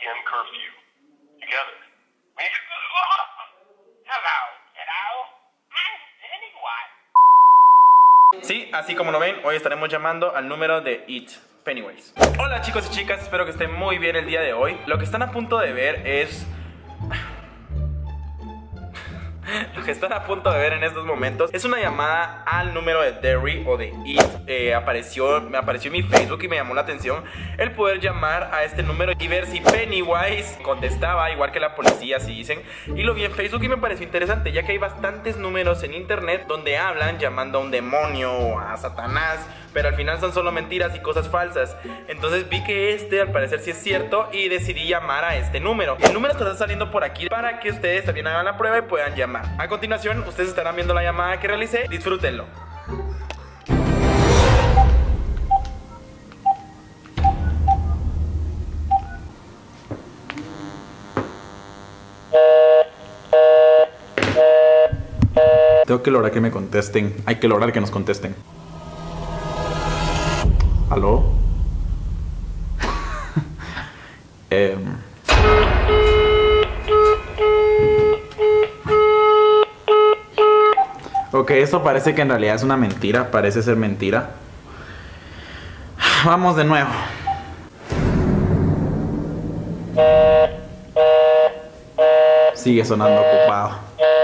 p.m. curfew. Together. Hello. I'm Pennywise. Sí, así como lo ven, hoy estaremos llamando al número de It, Pennywise. Hola chicos y chicas, espero que estén muy bien el día de hoy. Lo que están a punto de ver es... Lo que están a punto de ver en estos momentos es una llamada al número de Derry o de It. Me apareció en mi Facebook y me llamó la atención el poder llamar a este número y ver si Pennywise contestaba, igual que la policía, así dicen. Y lo vi en Facebook y me pareció interesante, ya que hay bastantes números en internet donde hablan llamando a un demonio o a Satanás, pero al final son solo mentiras y cosas falsas. Entonces vi que al parecer sí es cierto y decidí llamar a este número. El número está saliendo por aquí para que ustedes también hagan la prueba y puedan llamar. A continuación, ustedes estarán viendo la llamada que realicé. Disfrútenlo. Tengo que lograr que me contesten. Hay que lograr que nos contesten. ¿Aló? Ok, esto parece que en realidad es una mentira. Parece ser mentira. Vamos de nuevo. Sigue sonando ocupado.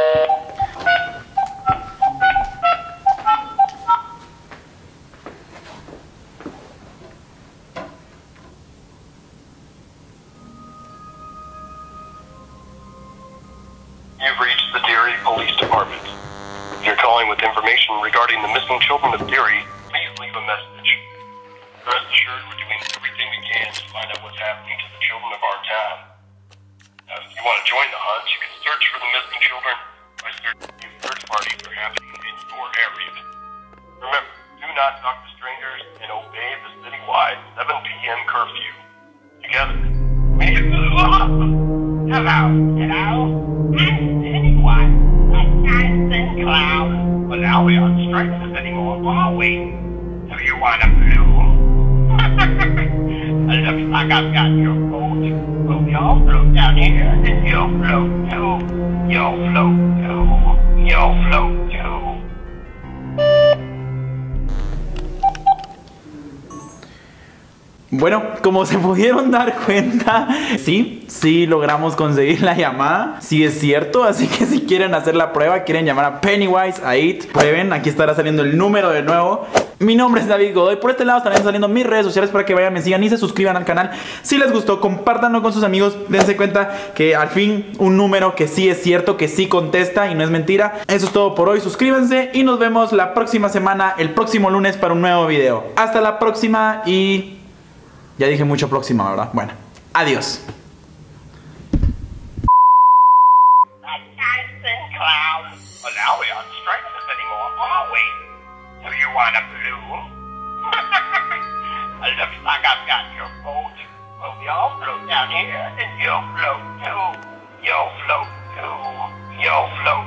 You've reached the Derry Police Department. If you're calling with information regarding the missing children of Derry, please leave a message. Rest assured we're doing everything we can to find out what's happening to the children of our town. Now, if you want to join the hunt, you can search for the missing children by searching search parties that are happening in your area. Remember, do not talk to strangers and obey the citywide 7 p.m. curfew. Together. Hello. I'm Pennywise. Clown. But now we aren't striking this anymore, are we? Do you want a blue? Looks like I've got your boat. Well, you'll float down here, and you'll float too. You'll float too. You'll float too. Bueno, como se pudieron dar cuenta, sí logramos conseguir la llamada. Sí es cierto, así que si quieren hacer la prueba, quieren llamar a Pennywise, a It, prueben, aquí estará saliendo el número de nuevo. Mi nombre es David Godoy, por este lado estarán saliendo mis redes sociales para que vayan, me sigan y se suscriban al canal. Si les gustó, compártanlo con sus amigos, dense cuenta que al fin un número que sí es cierto, que sí contesta y no es mentira. Eso es todo por hoy, suscríbanse y nos vemos la próxima semana, el próximo lunes para un nuevo video. Hasta la próxima y... Ya dije mucho próxima, ¿verdad? Bueno, adiós. Clown. Well, now we aren't striking this anymore, are we? Do you want a blue? Looks like I've got your boat. Well, you'll float down here, and you'll float too. You'll float too. You'll float